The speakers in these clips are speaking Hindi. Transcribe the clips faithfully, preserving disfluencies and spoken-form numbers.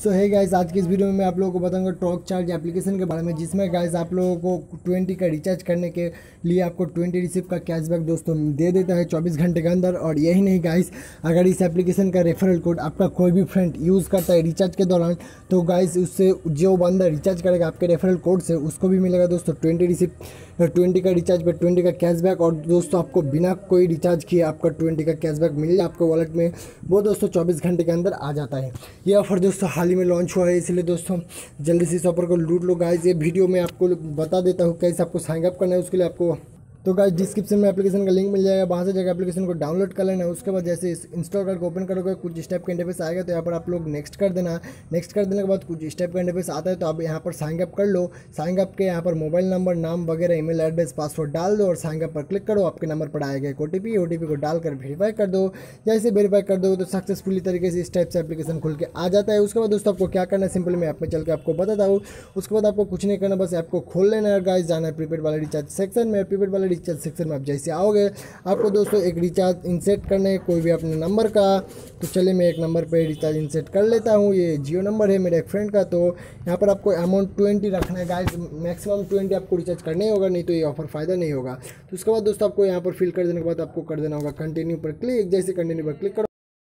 सो है गाइस, आज की इस वीडियो में मैं आप लोगों को बताऊंगा टॉक चार्ज एप्लीकेशन के बारे में, जिसमें गाइस आप लोगों को ट्वेंटी का रिचार्ज करने के लिए आपको ट्वेंटी रिसिप का कैशबैक दोस्तों दे देता है चौबीस घंटे के अंदर। और यही नहीं गाइस, अगर इस एप्लीकेशन का रेफरल कोड आपका कोई भी फ्रेंड यूज़ करता है रिचार्ज के दौरान, तो गाइस उससे जो बंदा रिचार्ज करेगा आपके रेफरल कोड से, उसको भी मिलेगा दोस्तों ट्वेंटी रिसिप ट्वेंटी का रिचार्ज पर ट्वेंटी का कैशबैक। और दोस्तों आपको बिना कोई रिचार्ज किए आपका ट्वेंटी का कैशबैक मिल जाए आपको वॉलेट में, वो दोस्तों चौबीस घंटे के अंदर आ जाता है। ये ऑफर दोस्तों हाल ही में लॉन्च हुआ है, इसलिए दोस्तों जल्दी से इस ऑफर को लूट लो गाइस। ये वीडियो में आपको बता देता हूँ कैसे आपको साइन अप करना है। उसके लिए आपको तो गाइस डिस्क्रिप्शन में एप्लीकेशन का लिंक मिल जाएगा, वहाँ से जाकर एप्लीकेशन को डाउनलोड कर लेना है। उसके बाद जैसे इंस्टॉल करके ओपन करोगे कुछ स्टेप का इंटरफेस आएगा, तो यहाँ पर आप लोग नेक्स्ट कर देना। नेक्स्ट कर देने के बाद कुछ स्टेप का इंटरफेस आता है, तो आप यहाँ पर साइन अप कर लो। साइन अप के यहाँ पर मोबाइल नंबर, नाम वगैरह, ईमेल एड्रेस, पासवर्ड डाल दो और साइन अप पर क्लिक करो। आपके नंबर पर आएगा एक ओटीपी, ओटीपी को डालकर वेरीफाई कर दो। जैसे वेरीफाई कर दो तो सक्सेसफुली तरीके से इस टाइप से एप्लीकेशन खुल के आ जाता है। उसके बाद दोस्तों आपको क्या करना है, सिंपल मैं ऐप में चल के आपको बताता हूँ। उसके बाद आपको कुछ नहीं करना, बस ऐप को खोल लेना है गाइस, जाना है प्रीपेड वाले रिचार्ज सेक्शन में। प्रीपेड वाले रिचार्ज सेक्शन में जैसे आओगे आपको दोस्तों एक रिचार्ज इंसेट करना है कोई भी अपने नंबर का। तो चलिए मैं एक नंबर पे रिचार्ज इंसेट कर लेता हूँ, ये जियो नंबर है मेरे एक फ्रेंड का। तो यहाँ पर आपको अमाउंट ट्वेंटी रखना है गाइस, मैक्सिमम ट्वेंटी आपको रिचार्ज करना ही होगा, नहीं तो ये ऑफर फायदा नहीं होगा। तो उसके बाद दोस्तों आपको यहाँ पर फिल कर देने के बाद आपको कर देना होगा कंटिन्यू पर क्लिक। जैसे कंटिन्यू पर क्लिक करो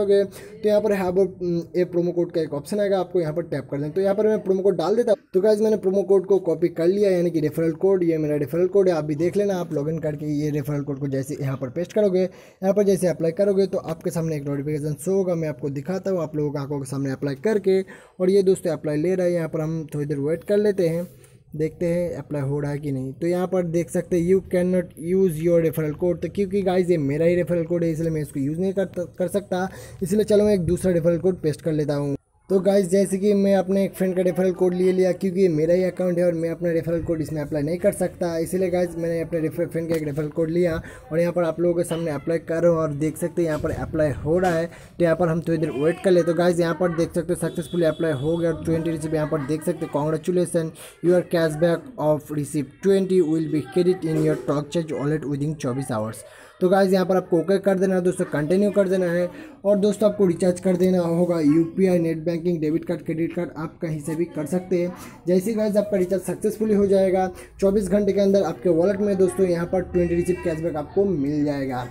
तो यहाँ पर है ए प्रोमो कोड का एक ऑप्शन आएगा, आपको यहाँ पर टैप कर दें। तो यहाँ पर मैं प्रोमो कोड डाल देता हूँ। तो गाइस मैंने प्रोमो कोड को कॉपी कर लिया, यानी कि रेफरल कोड, ये मेरा रेफरल कोड है। आप भी देख लेना, आप लॉगिन करके ये रेफरल कोड को जैसे यहाँ पर पेस्ट करोगे, यहाँ पर जैसे अप्लाई करोगे तो आपके सामने एक नोटिफिकेशन शो होगा। मैं आपको दिखाता हूँ आप लोगों की आंखों के सामने अप्लाई करके। और ये दोस्तों अप्लाई ले रहा है, यहाँ पर हम थोड़ी देर वेट कर लेते हैं, देखते हैं अप्लाई हो रहा है कि नहीं। तो यहाँ पर देख सकते हैं you can not use your referral code. तो क्योंकि गाइस ये मेरा ही रेफरल कोड है, इसलिए मैं इसको यूज़ नहीं कर कर सकता, इसलिए चलो मैं एक दूसरा रेफरल कोड पेस्ट कर लेता हूँ। तो गाइस जैसे कि मैं अपने एक फ्रेंड का रेफरल कोड ले लिया, क्योंकि ये मेरा ही अकाउंट है और मैं अपना रेफरल कोड इसमें अप्लाई नहीं कर सकता, इसीलिए गाइस मैंने अपने रेफर फ्रेंड का एक रेफरल कोड लिया और यहाँ पर आप लोगों के सामने अप्लाई कर रहा हूँ। और देख सकते हैं यहाँ पर अप्लाई हो रहा है, तो यहाँ पर हम थोड़ी देर वेट कर ले। तो गाइस यहाँ पर देख सकते हो सक्सेसफुली अप्लाई हो गया और ट्वेंटी रिसिप यहाँ पर देख सकते हैं। Congratulation, your cashback of Recip twenty will be credit in your Talk Charge wallet within चौबीस आवर्स। तो गाइस यहाँ पर आपको ओके कर देना है दोस्तों, कंटिन्यू कर देना है। और दोस्तों आपको रिचार्ज कर देना होगा UPI, net banking, debit card, credit card, आप कहीं से भी कर सकते हैं। जैसे गाइस आपका रिचार्ज सक्सेसफुली हो जाएगा चौबीस घंटे के अंदर आपके वॉलेट में दोस्तों यहाँ पर ट्वेंटी रिसिप कैशबैक आपको मिल जाएगा।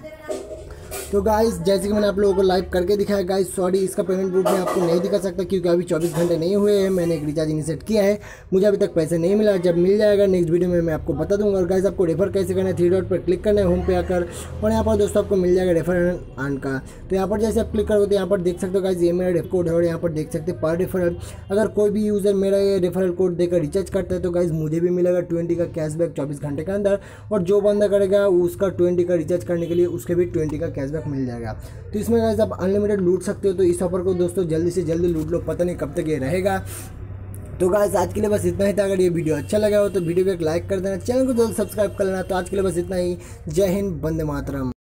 तो गाइस जैसे कि मैंने आप लोगों को लाइव करके दिखाया गाइस, सॉरी इसका पेमेंट प्रूफ मैं आपको नहीं दिखा सकता क्योंकि अभी चौबीस घंटे नहीं हुए हैं, मैंने एक रिचार्ज इनिशिएट किया है, मुझे अभी तक पैसे नहीं मिला। जब मिल जाएगा नेक्स्ट वीडियो में मैं आपको बता दूंगा। और गाइस आपको रेफर कैसे करना है, थ्री डॉट पर क्लिक करना है होम पे आकर, और यहाँ पर दोस्तों आपको मिल जाएगा रेफर अर्न का। तो यहाँ पर जैसे आप क्लिक करोगे तो यहाँ पर देख सकते हो गाइस ये मेरा रेफर कोड है, और यहाँ पर देख सकते हैं पर रेफरल अगर कोई भी यूज़र मेरा ये रेफरल कोड देकर रिचार्ज करता है तो गाइस मुझे भी मिलेगा ट्वेंटी का कैशबैक चौबीस घंटे के अंदर। और जो बंदा करेगा उसका ट्वेंटी का रिचार्ज करने के लिए उसके भी ट्वेंटी का कैशबैक मिल जाएगा। तो इसमें गाइस आप अनलिमिटेड लूट सकते हो। तो इस ऑफर को दोस्तों जल्दी से जल्दी लूट लो, पता नहीं कब तक ये रहेगा। तो गाइस आज के लिए बस इतना ही था। अगर ये वीडियो अच्छा लगा हो तो वीडियो को एक लाइक कर देना, चैनल को जल्द सब्सक्राइब कर लेना। तो आज के लिए बस इतना ही। जय हिंद, वंदे मातरम।